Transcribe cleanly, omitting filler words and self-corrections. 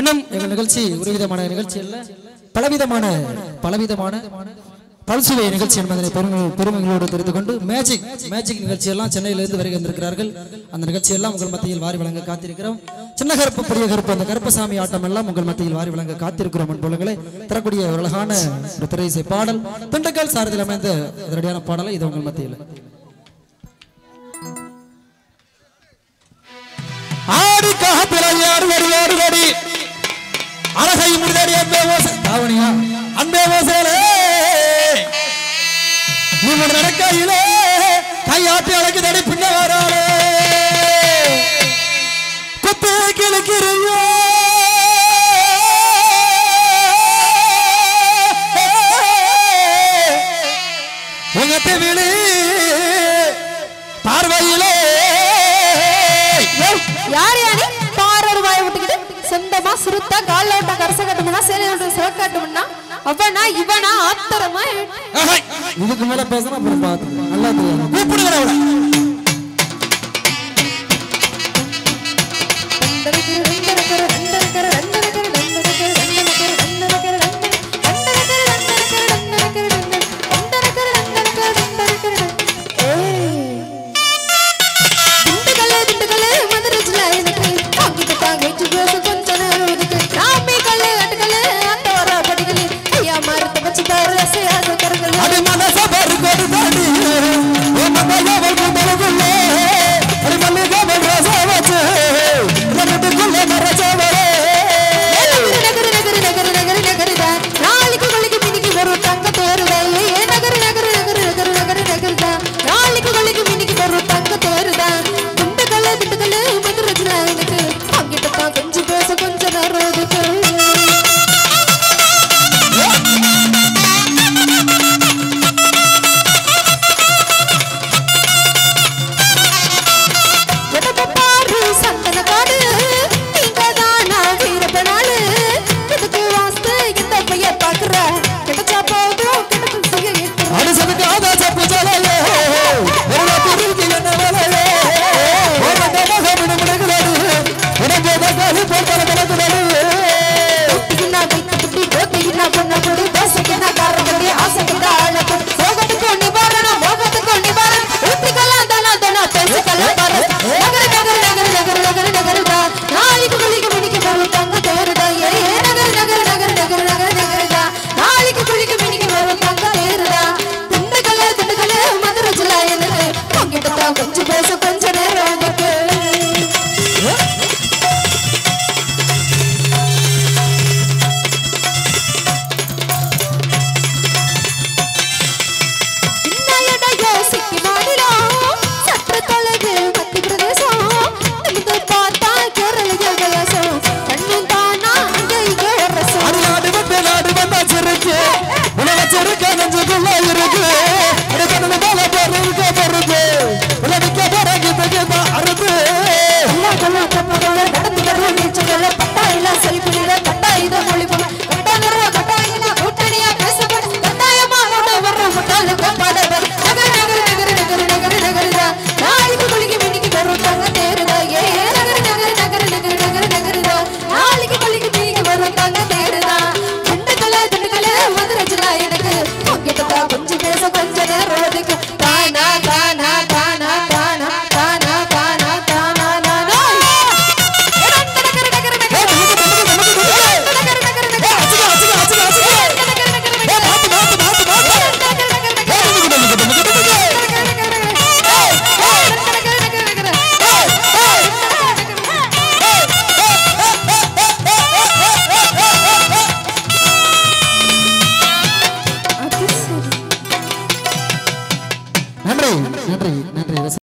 இன்னும் எங்கள் நிகழ்ச்சி ஒரு விதமான நிகழ்ச்சி அல்ல, பலவிதமான பல்சுவை நிகழ்ச்சி என்பதனை பெருமைகளோடு தெரிந்து கொண்டு மேஜிக் நிகழ்ச்சியெல்லாம் சென்னையிலிருந்து வருகை வந்திருக்கிறார்கள். அந்த நிகழ்ச்சியெல்லாம் உங்கள் மத்தியில் வாரி வழங்க காத்திருக்கிறோம். சின்ன கருப்பு பெரிய கருப்பு அந்த கருப்பசாமி ஆட்டம் எல்லாம் உங்கள் மத்தியில் வாரி வழங்க காத்திருக்கிறோம் என்பவர்களை தரக்கூடிய ஒரு அழகான ஒரு திரையிசை பாடல் திண்டுக்கல் சாரதியில் அமைந்த அதிரடியான பாடலை இது உங்கள் மத்தியில் ஆடி காப்பிலையாடு வருவாடு வடி அழகை முடிதாடி அன்பே ஓசை தாவணியா அன்பே ஓசையிலே நீ நடக்கையிலே கையாட்டி அழகு தடி பின்ன வராளே குத்து கிழக்கிறியோ உங்கத்தை விழி பார்வையிலே யார் யாரு பாரர் வாய் விட்டுக்கிட்டு சொந்தமா சுருத்தா காலோட்ட கரச கட்டுமுன்னா சேலையோட சிவக்காட்டுமுன்னா அவனா இவனா ஆத்தரமா இதுக்கு மேல பேசினா அப்புறம் பார்த்து நல்லா தெரியும். கூப்பிடுகிறவள நன்றி.